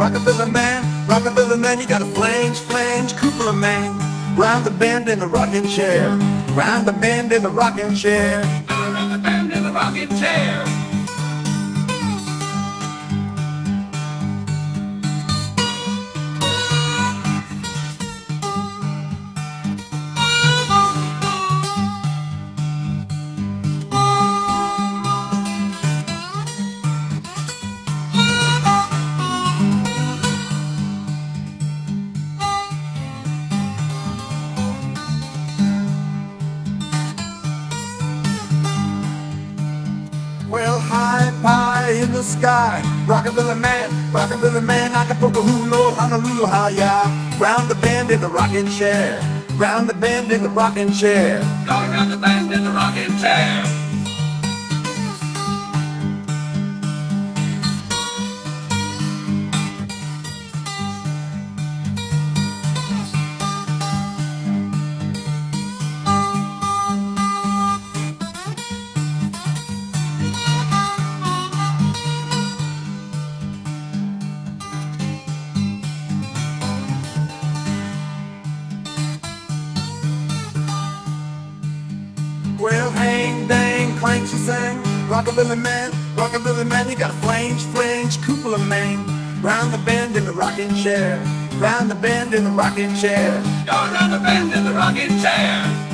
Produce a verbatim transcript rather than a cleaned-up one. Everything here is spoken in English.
Rockabilly man, Rockabilly man, you got a flange, flange, cupola man. Round the bend in the rocking chair, round the bend in the rocking chair, Round the bend in the rocking chair. Well, high pie in the sky, Rockabilly man, Rockabilly man, Acapulco, Honolulu, hi-ya. Round the bend in the rocking chair, round the bend in the rocking chair, Going round the bend in the rocking chair. well, hang, dang, clank, she sang. Rockabilly man, Rockabilly man, you got a flange, flange, cupola man. Round the bend in the rocking chair, round the bend in the rocking chair, Going round the bend in the rocking chair.